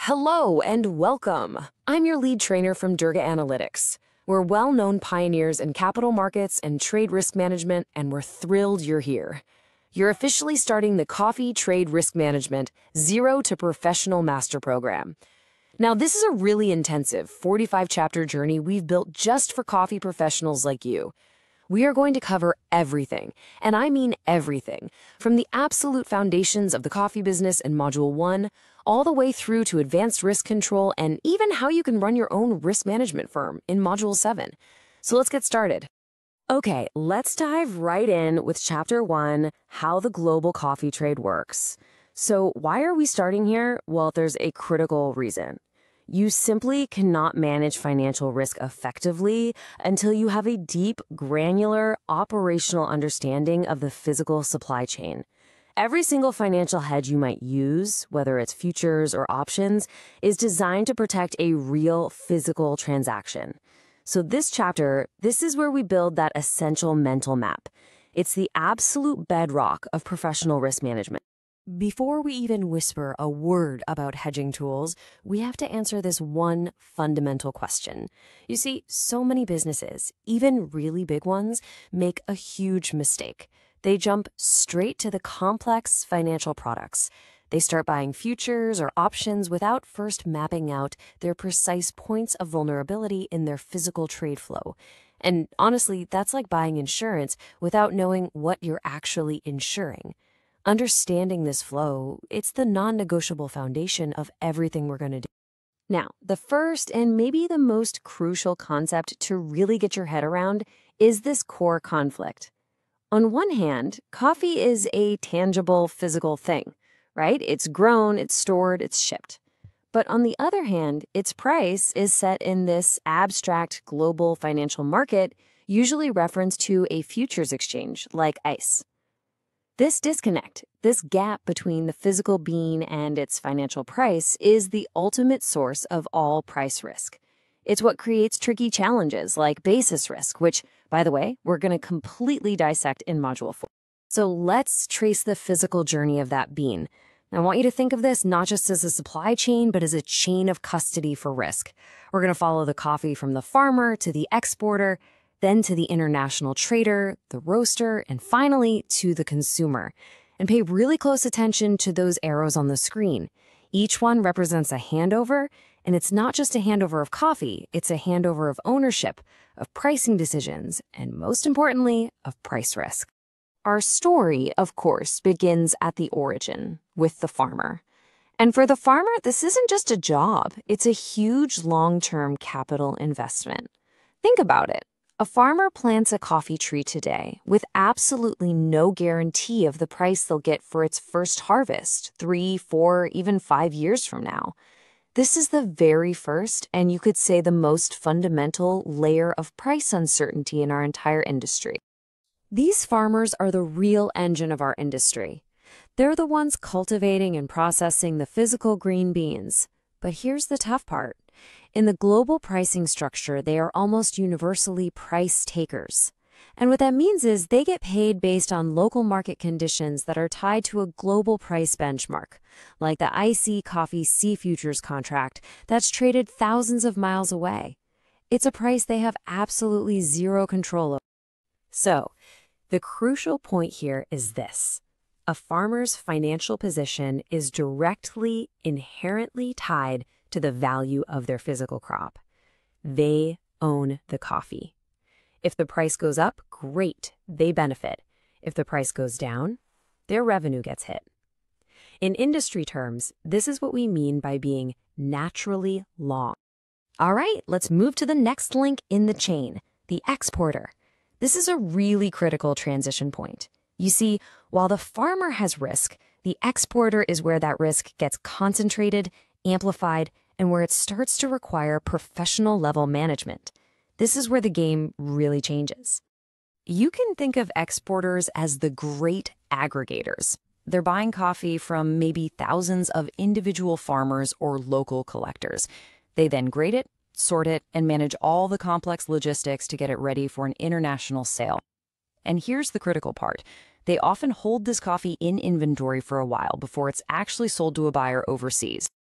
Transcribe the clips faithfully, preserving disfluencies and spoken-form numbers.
Hello and welcome. I'm your lead trainer from Durga Analytics. We're well-known pioneers in capital markets and trade risk management, and we're thrilled you're here. You're officially starting the Coffee Trade Risk Management Zero to Professional Master Program. Now, this is a really intensive forty-five chapter journey we've built just for coffee professionals like you. We are going to cover everything, and I mean everything, from the absolute foundations of the coffee business in Module one, all the way through to advanced risk control and even how you can run your own risk management firm in Module seven. So let's get started. Okay, let's dive right in with Chapter one, How the Global Coffee Trade Works. So why are we starting here? Well, there's a critical reason. You simply cannot manage financial risk effectively until you have a deep, granular, operational understanding of the physical supply chain. Every single financial hedge you might use, whether it's futures or options, is designed to protect a real physical transaction. So this chapter, this is where we build that essential mental map. It's the absolute bedrock of professional risk management. Before we even whisper a word about hedging tools, we have to answer this one fundamental question. You see, so many businesses, even really big ones, make a huge mistake. They jump straight to the complex financial products. They start buying futures or options without first mapping out their precise points of vulnerability in their physical trade flow. And honestly, that's like buying insurance without knowing what you're actually insuring. Understanding this flow, it's the non-negotiable foundation of everything we're going to do. Now, the first and maybe the most crucial concept to really get your head around is this core conflict. On one hand, coffee is a tangible physical thing, right? It's grown, it's stored, it's shipped. But on the other hand, its price is set in this abstract global financial market, usually referenced to a futures exchange like ICE. This disconnect, this gap between the physical bean and its financial price, is the ultimate source of all price risk. It's what creates tricky challenges like basis risk, which, by the way, we're going to completely dissect in Module four. So let's trace the physical journey of that bean. I want you to think of this not just as a supply chain, but as a chain of custody for risk. We're going to follow the coffee from the farmer to the exporter, then to the international trader, the roaster, and finally to the consumer. And pay really close attention to those arrows on the screen. Each one represents a handover, and it's not just a handover of coffee, it's a handover of ownership, of pricing decisions, and most importantly, of price risk. Our story, of course, begins at the origin, with the farmer. And for the farmer, this isn't just a job, it's a huge long-term capital investment. Think about it. A farmer plants a coffee tree today with absolutely no guarantee of the price they'll get for its first harvest, three, four, even five years from now. This is the very first, and you could say the most fundamental layer of price uncertainty in our entire industry. These farmers are the real engine of our industry. They're the ones cultivating and processing the physical green beans. But here's the tough part. In the global pricing structure, they are almost universally price takers. And what that means is they get paid based on local market conditions that are tied to a global price benchmark, like the I C Coffee C Futures contract that's traded thousands of miles away. It's a price they have absolutely zero control over. So, the crucial point here is this. A farmer's financial position is directly, inherently tied to the value of their physical crop. They own the coffee. If the price goes up, great, they benefit. If the price goes down, their revenue gets hit. In industry terms, this is what we mean by being naturally long. All right, let's move to the next link in the chain, the exporter. This is a really critical transition point. You see, while the farmer has risk, the exporter is where that risk gets concentrated, amplified, and where it starts to require professional level management. This is where the game really changes. You can think of exporters as the great aggregators. They're buying coffee from maybe thousands of individual farmers or local collectors. They then grade it, sort it, and manage all the complex logistics to get it ready for an international sale. And here's the critical part. They often hold this coffee in inventory for a while before it's actually sold to a buyer overseas.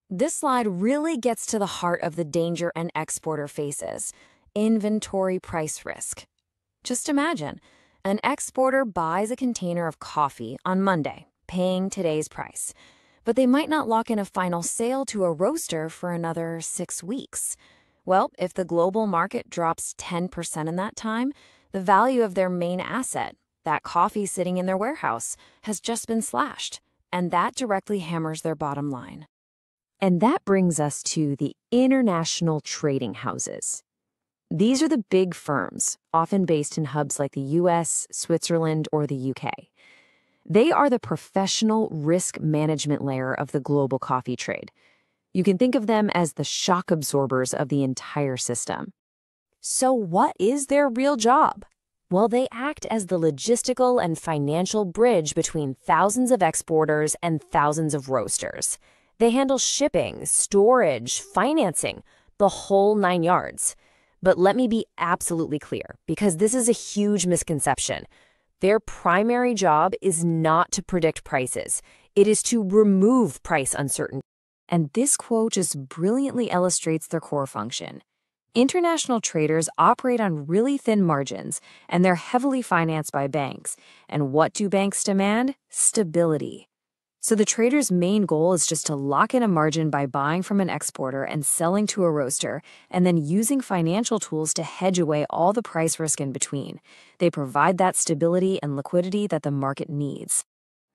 This slide really gets to the heart of the danger an exporter faces: inventory price risk. Just imagine, an exporter buys a container of coffee on Monday, paying today's price, but they might not lock in a final sale to a roaster for another six weeks. Well, if the global market drops ten percent in that time, the value of their main asset, that coffee sitting in their warehouse, has just been slashed, and that directly hammers their bottom line. And that brings us to the international trading houses. These are the big firms, often based in hubs like the U S, Switzerland, or the U K. They are the professional risk management layer of the global coffee trade. You can think of them as the shock absorbers of the entire system. So what is their real job? Well, they act as the logistical and financial bridge between thousands of exporters and thousands of roasters. They handle shipping, storage, financing, the whole nine yards. But let me be absolutely clear, because this is a huge misconception. Their primary job is not to predict prices. It is to remove price uncertainty. And this quote just brilliantly illustrates their core function. International traders operate on really thin margins, and they're heavily financed by banks. And what do banks demand? Stability. So the trader's main goal is just to lock in a margin by buying from an exporter and selling to a roaster, and then using financial tools to hedge away all the price risk in between. They provide that stability and liquidity that the market needs.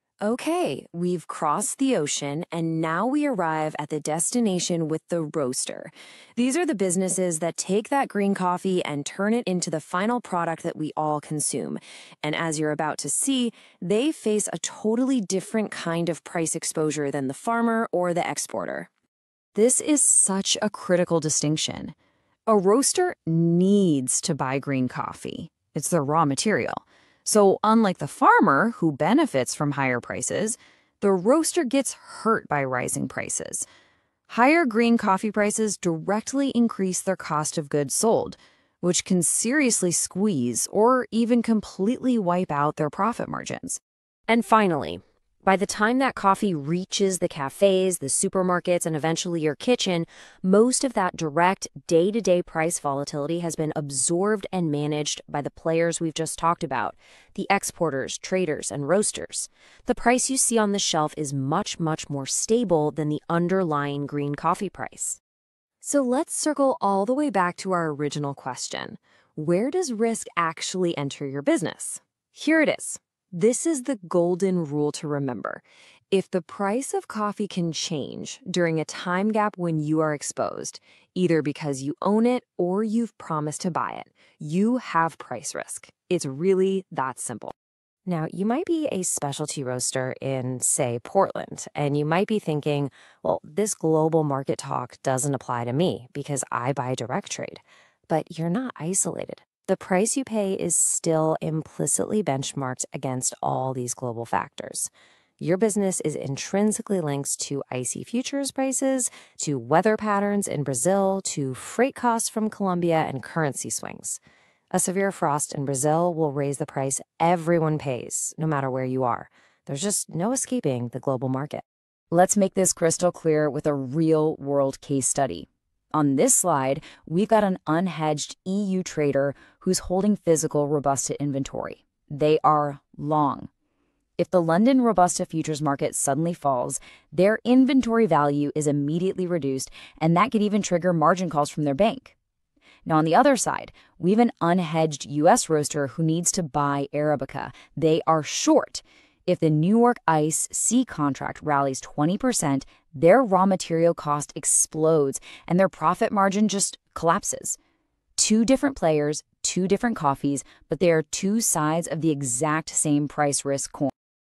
Okay, we've crossed the ocean, and now we arrive at the destination with the roaster. These are the businesses that take that green coffee and turn it into the final product that we all consume. And as you're about to see, they face a totally different kind of price exposure than the farmer or the exporter. This is such a critical distinction. A roaster needs to buy green coffee. It's their raw material. So unlike the farmer, who benefits from higher prices, the roaster gets hurt by rising prices. Higher green coffee prices directly increase their cost of goods sold, which can seriously squeeze or even completely wipe out their profit margins. And finally, by the time that coffee reaches the cafes, the supermarkets, and eventually your kitchen, most of that direct day-to-day price volatility has been absorbed and managed by the players we've just talked about, the exporters, traders, and roasters. The price you see on the shelf is much, much more stable than the underlying green coffee price. So let's circle all the way back to our original question. Where does risk actually enter your business? Here it is. This is the golden rule to remember. If the price of coffee can change during a time gap when you are exposed, either because you own it or you've promised to buy it, you have price risk. It's really that simple. Now, you might be a specialty roaster in, say, Portland, and you might be thinking, well, this global market talk doesn't apply to me because I buy direct trade. But you're not isolated. The price you pay is still implicitly benchmarked against all these global factors. Your business is intrinsically linked to icy futures prices, to weather patterns in Brazil, to freight costs from Colombia, and currency swings. A severe frost in Brazil will raise the price everyone pays, no matter where you are. There's just no escaping the global market. Let's make this crystal clear with a real-world case study. On this slide, we've got an unhedged E U trader who's holding physical Robusta inventory. They are long. If the London Robusta futures market suddenly falls, their inventory value is immediately reduced, and that could even trigger margin calls from their bank. Now, on the other side, we have an unhedged U S roaster who needs to buy Arabica. They are short. If the New York ICE C contract rallies twenty percent, their raw material cost explodes and their profit margin just collapses. Two different players, two different coffees, but they are two sides of the exact same price risk coin.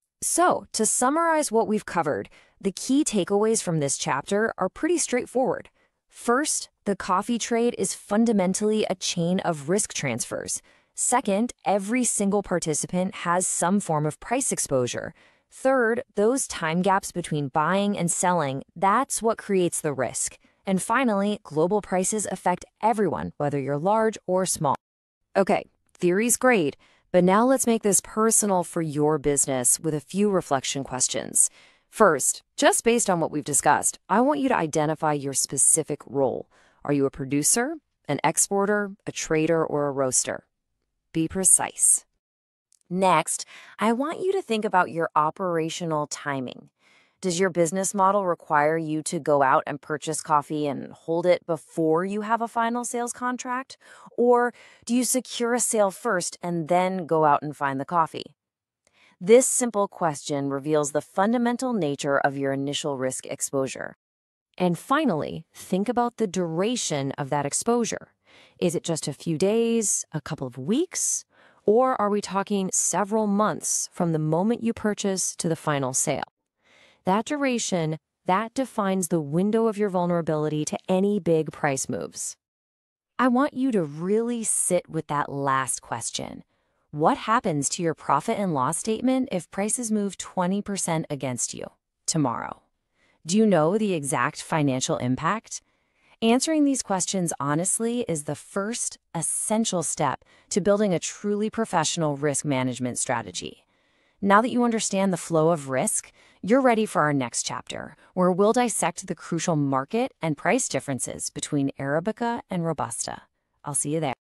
So, to summarize what we've covered, the key takeaways from this chapter are pretty straightforward. First, the coffee trade is fundamentally a chain of risk transfers. Second, every single participant has some form of price exposure. Third, those time gaps between buying and selling, that's what creates the risk. And finally, global prices affect everyone, whether you're large or small. Okay, theory's great, but now let's make this personal for your business with a few reflection questions. First, just based on what we've discussed, I want you to identify your specific role. Are you a producer, an exporter, a trader, or a roaster? Be precise. Next, I want you to think about your operational timing. Does your business model require you to go out and purchase coffee and hold it before you have a final sales contract? Or do you secure a sale first and then go out and find the coffee? This simple question reveals the fundamental nature of your initial risk exposure. And finally, think about the duration of that exposure. Is it just a few days, a couple of weeks, or are we talking several months from the moment you purchase to the final sale? That duration, that defines the window of your vulnerability to any big price moves. I want you to really sit with that last question. What happens to your profit and loss statement if prices move twenty percent against you tomorrow? Do you know the exact financial impact? Answering these questions honestly is the first essential step to building a truly professional risk management strategy. Now that you understand the flow of risk, you're ready for our next chapter, where we'll dissect the crucial market and price differences between Arabica and Robusta. I'll see you there.